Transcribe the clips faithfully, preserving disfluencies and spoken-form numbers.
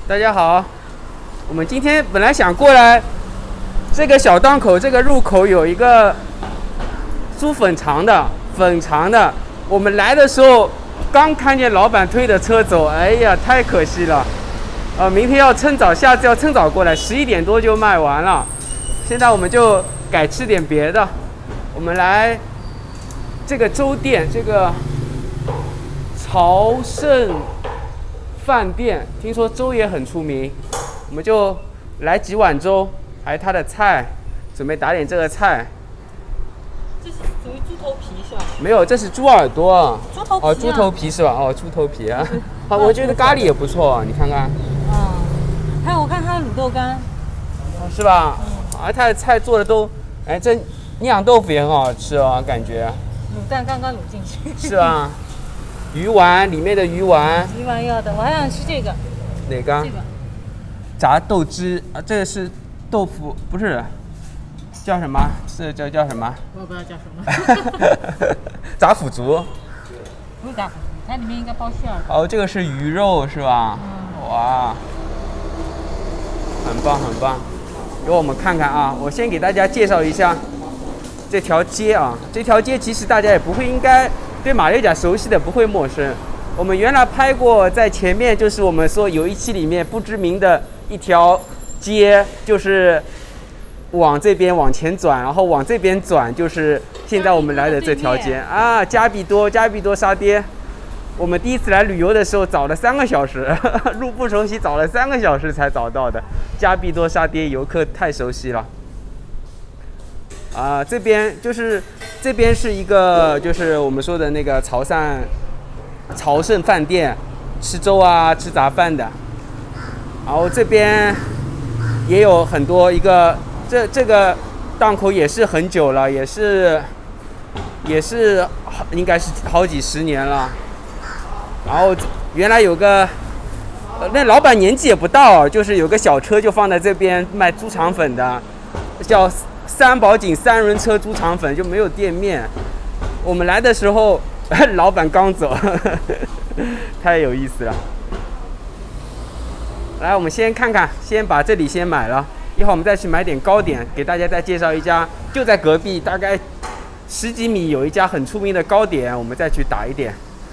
大家好，我们今天本来想过来这个小档口，这个入口有一个猪粉肠的粉肠的。我们来的时候刚看见老板推的车走，哎呀，太可惜了。呃，明天要趁早，下次要趁早过来，十一点多就卖完了。现在我们就改吃点别的。我们来这个粥店，这个朝圣饭店，听说粥也很出名，我们就来几碗粥，还有它的菜，准备打点这个菜。 这是属于猪头皮是吧？ 没有，这是猪耳朵。 猪头皮、啊、 哦，猪头皮是吧？哦，猪头皮啊。好，我觉得咖喱也不错，你看看。 嗯，还有我看它的卤豆干。 是吧？嗯。啊，它的菜做的都，哎，这酿豆腐也很好吃哦，感觉。 卤蛋刚刚卤进去。 是吧？鱼丸里面的鱼丸。 鱼丸要的，我还想吃这个。 哪个？ 这个。 炸豆汁啊，这个是豆腐，不是，叫什么？是叫叫什么？ 我也不知道叫什么。 炸腐竹。 不是炸腐竹，它里面应该包馅儿。 哦，这个是鱼肉是吧？嗯。哇，很棒很棒。给我们看看啊，我先给大家介绍一下这条街啊。这条街其实大家也不会应该。对马六甲熟悉的不会陌生，我们原来拍过，在前面就是我们说有一期里面不知名的一条街，就是往这边往前转，然后往这边转，就是现在我们来的这条街啊，加必多加必多沙爹。我们第一次来旅游的时候找了三个小时，路不熟悉，找了三个小时才找到的。加必多沙爹游客太熟悉了。啊、呃，这边就是这边是一个就是我们说的那个潮汕朝圣饭店，吃粥啊，吃杂饭的。然后这边也有很多一个这这个档口也是很久了，也是也是应该是好几十年了。然后原来有个、呃、那老板年纪也不大，就是有个小车就放在这边卖猪肠粉的，叫三宝井三轮车猪肠粉，就没有店面。我们来的时候，老板刚走，呵呵太有意思了。来，我们先看看，先把这里先买了，一会儿我们再去买点糕点，给大家再介绍一家，就在隔壁，大概十几米有一家很出名的糕点，我们再去打一点。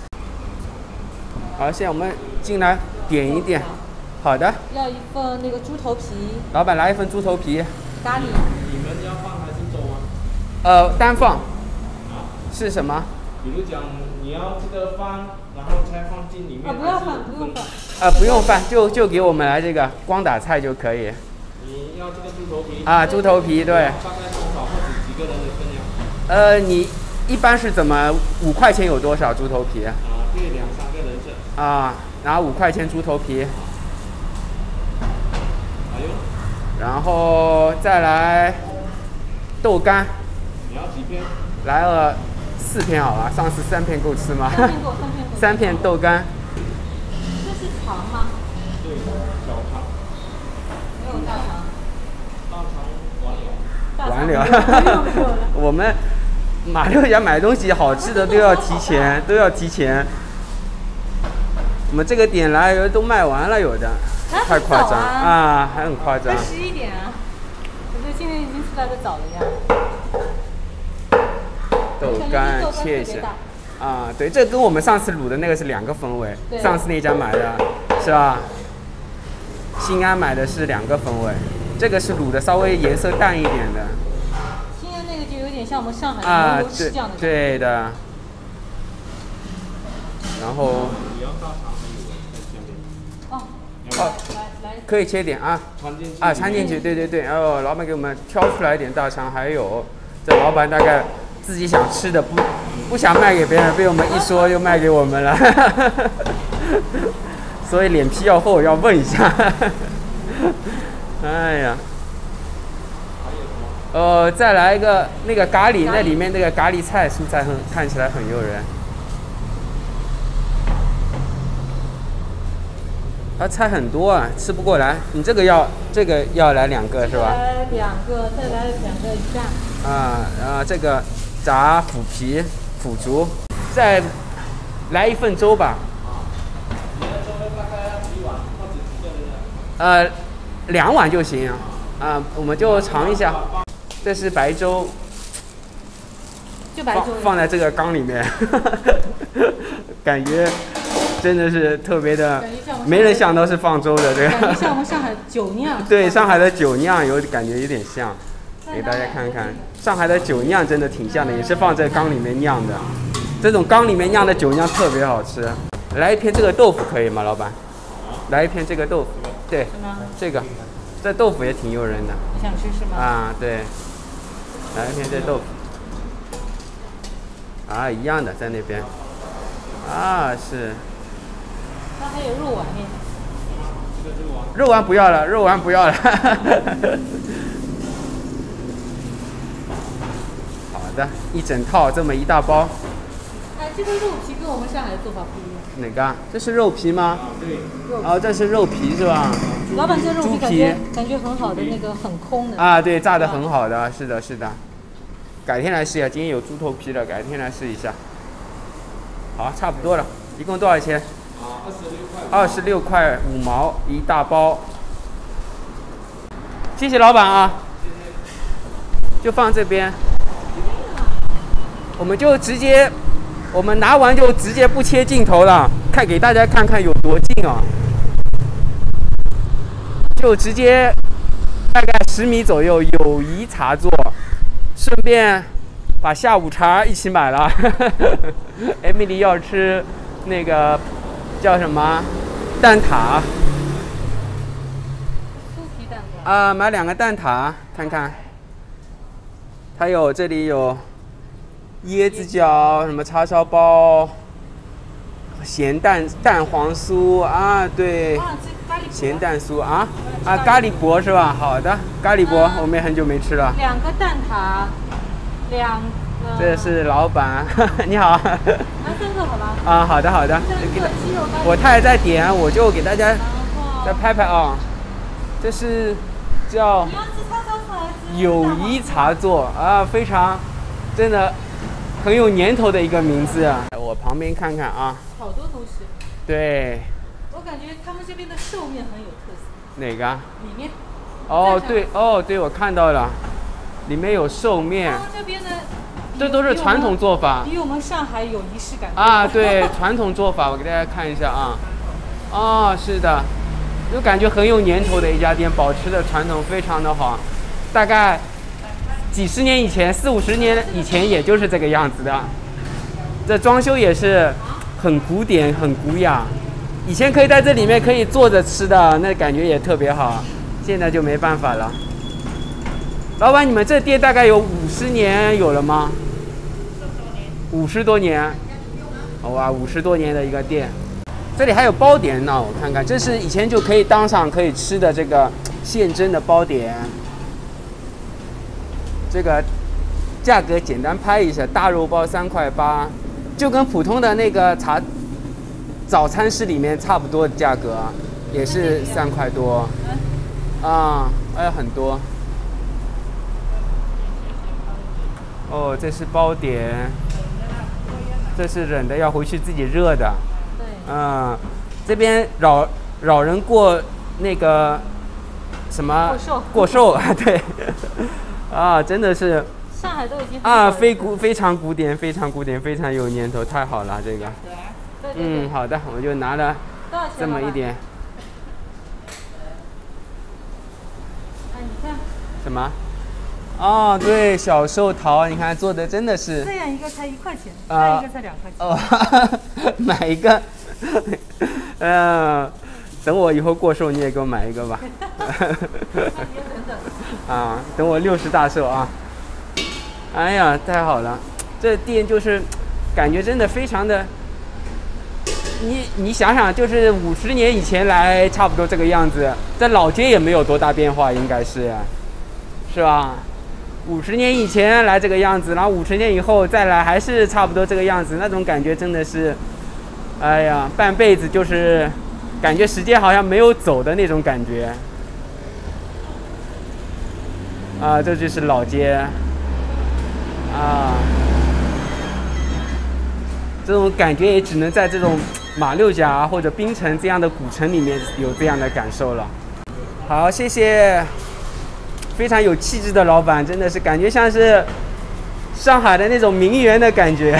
好，现在我们进来点一点。好的。 要一份那个猪头皮。 老板，来一份猪头皮。 咖喱。 你们要放还是粥啊？ 呃，单放。 啊？ 是什么？ 比如讲，你要这个饭，然后才放进里面。 啊，不要饭，不用饭。 呃，不用饭，就就给我们来这个光打菜就可以。 你要这个猪头皮？ 啊，猪头皮，对。 大概多少或者几个人的分量？ 呃，你一般是怎么？五块钱有多少猪头皮？ 啊，对，两三个人份。 啊，然后五块钱猪头皮。 还有。 然后再来豆干。 你要几片？ 来了四片好吧？上次三片够吃吗？ 三片够，三片够。 三片豆干。 这是肠吗？ 对，小肠。 没有大肠。 大肠完了。 完了。我们马六甲买东西好吃的都要提前，都要提前。我们这个点来都卖完了，有的。太夸张啊, 啊，还很夸张。 才十一点啊！我觉得今天已经出来的早了呀。 豆干切一下。啊，对，这跟我们上次卤的那个是两个风味。上次那家买的是吧？新安买的是两个风味，这个是卤的稍微颜色淡一点的。 新安那个就有点像我们上海的牛油翅酱的。 对的。然后。 你要大肠还有哦。 哦，可以切点啊，啊，掺进去，对对对，哦，老板给我们挑出来一点大肠，还有这老板大概自己想吃的不不想卖给别人，被我们一说就卖给我们了，所以脸皮要厚，要问一下。哎呀，呃，再来一个那个咖喱，那里面那个咖喱菜蔬菜很看起来很诱人。它菜很多啊，吃不过来。你这个要这个要来两个是吧？ 来两个，再来两个一下。 啊，然后这个炸腐皮、腐竹，再来一份粥吧。 你的粥大概要几碗或者几个人的？ 呃，两碗就行啊，我们就尝一下。这是白粥， 就白粥放放在这个缸里面，感觉真的是特别的，没人想到是放粥的这个。 感觉像我们上海酒酿。 对，上海的酒酿有感觉有点像，给大家看看，上海的酒酿真的挺像的，也是放在缸里面酿的。这种缸里面酿的酒酿特别好吃。来一片这个豆腐可以吗，老板？来一片这个豆腐，对，这个，这豆腐也挺诱人的。 你想吃是吗？ 啊，对，来一片这豆腐。啊，一样的在那边。啊，是。 它还有肉丸呢。 肉丸不要了，肉丸不要了。好的，一整套这么一大包。 哎，这个肉皮跟我们上海的做法不一样。 哪个？这是肉皮吗？对。哦，这是肉皮是吧？ 老板，这肉皮感觉感觉很好的，那个很空的。 啊，对，炸的很好的，是的，是的。改天来试一下，今天有猪头皮的，改天来试一下。好，差不多了，一共多少钱？ 二十六块。 二十六块五毛一大包。谢谢老板啊。就放这边。我们就直接，我们拿完就直接不切镜头了，看给大家看看有多近啊！就直接大概十米左右，友谊茶座，顺便把下午茶一起买了。Emily 要吃那个叫什么蛋挞？ 酥皮蛋挞。 啊，买两个蛋挞看看。还有这里有椰子饺，什么叉烧包，咸蛋蛋黄酥啊，对，咸蛋酥啊啊，咖喱薄是吧？好的，咖喱薄我们也很久没吃了。 两个蛋挞，两个。 这是老板，你好。 拿三个好吧？ 啊，好的好的。我太太在点，我就给大家再拍拍啊。这是叫友谊茶座啊，非常真的很有年头的一个名字。我旁边看看啊。 好多东西。 对。 我感觉他们这边的寿面很有特色。 哪个？ 里面。 哦，对，哦，对，我看到了，里面有寿面。 他们这边的。 这都是传统做法， 比我们上海有仪式感啊！对，传统做法，我给大家看一下啊。哦，是的，就感觉很有年头的一家店，保持的传统非常的好。大概几十年以前，四五十年以前，也就是这个样子的。这装修也是很古典、很古雅。以前可以在这里面可以坐着吃的，那感觉也特别好。现在就没办法了。老板，你们这店大概有五十年有了吗？五十多年，哇，五十多年的一个店。这里还有包点呢，我看看，这是以前就可以当场可以吃的这个现蒸的包点。这个价格简单拍一下，大肉包三块八，就跟普通的那个茶早餐室里面差不多的价格，也是三块多。啊，还有很多。哦，这是包点，这是冷的，要回去自己热的。 对。 嗯，这边扰扰人过那个什么过寿过寿啊，对，啊，真的是。 上海都已经啊，非古非常古典，非常古典，非常有年头，太好了，这个。 对对对。 嗯，好的，我就拿了这么一点。 哎，你看。 什么？哦，对，小寿桃，你看做的真的是。 这样一个才一块钱，这样一个才两块钱。 哦，买一个，嗯、呃，等我以后过寿你也给我买一个吧。 那你也等等。 啊，等我六十大寿啊！哎呀，太好了，这店就是感觉真的非常的。你你想想，就是五十年以前来，差不多这个样子，在老街也没有多大变化，应该是，是吧？五十年以前来这个样子，然后五十年以后再来还是差不多这个样子，那种感觉真的是，哎呀，半辈子就是感觉时间好像没有走的那种感觉。啊，这就是老街。啊，这种感觉也只能在这种马六甲或者槟城这样的古城里面有这样的感受了。 好，谢谢，非常有气质的老板，真的是感觉像是上海的那种名媛的感觉。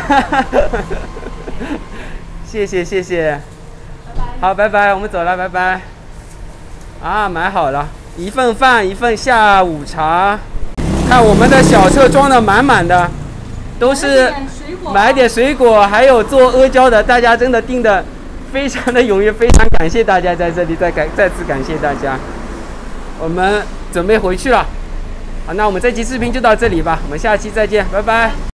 谢谢谢谢， 拜拜。 好，拜拜，我们走了，拜拜。啊，买好了，一份饭，一份下午茶。看我们的小车装的满满的，都是买点水果，还有做阿胶的，大家真的订的非常的踊跃，非常感谢大家在这里再感再次感谢大家。我们准备回去了，好，那我们这期视频就到这里吧，我们下期再见，拜拜。